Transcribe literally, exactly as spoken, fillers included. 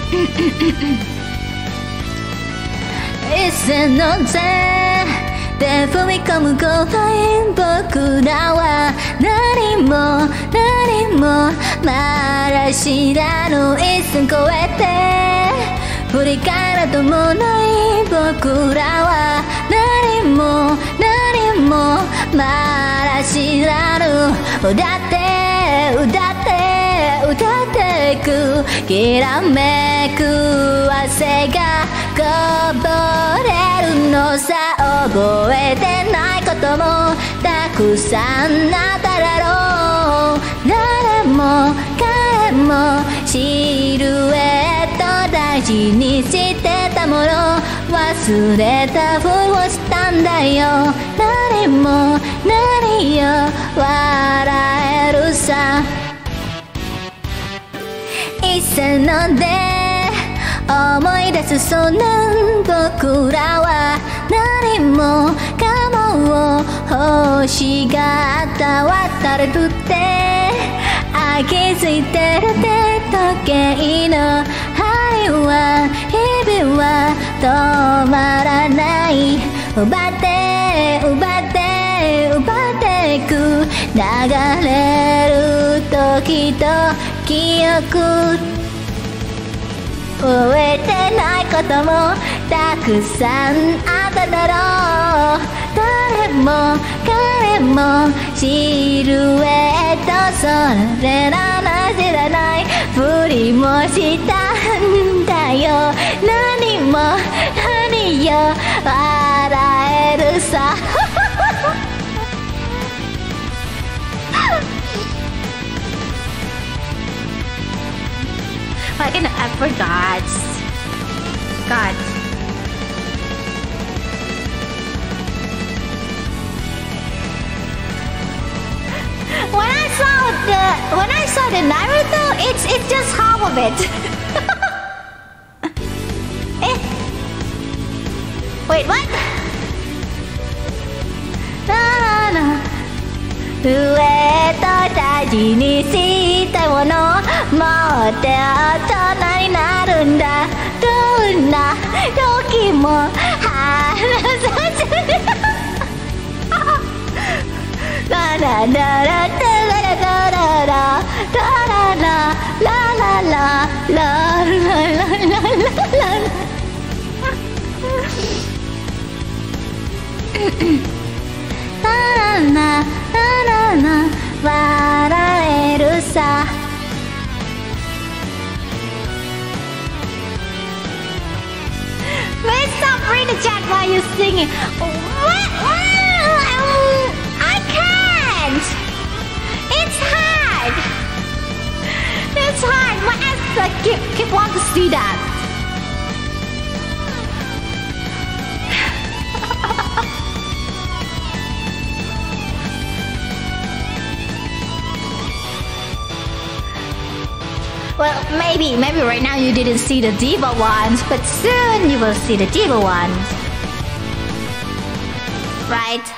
一線の線で踏み込む怖い僕らは何も何もまだ知らぬ一線越えて振り返るともない僕らは何も何もまだ知らぬ歌って歌って歌っていくきらめく汗がこぼれるのさ覚えてないこともたくさんあっただろう誰も彼もシルエット大事にしてたもの忘れたふりをしたんだよ何も何よ笑えるさ一線ので思い出すそんな僕らは何もかもを欲しがった渡れるってあ気づいてるって時計の針は日々は止まらない奪って奪って奪っていく流れる時と記憶覚えてないこともたくさんあっただろう誰も彼もシルエットそれらな知らないふりもしたんだよ何も何よ笑えるさI can I forgot. God. When I saw the when I saw the Naruto, it's it's just half of it. Eh? Wait, what? Na na na. 上と大事にしたもの持って大人になるんだどんな時も話さずラララララララララララララララララ笑えるさPlease stop reading the chat while you're singing. What? I can't. It's hard. It's hard. My ass like keep keep wanting to see that. Well, maybe, maybe right now you didn't see the diva ones, but soon you will see the diva ones. Right?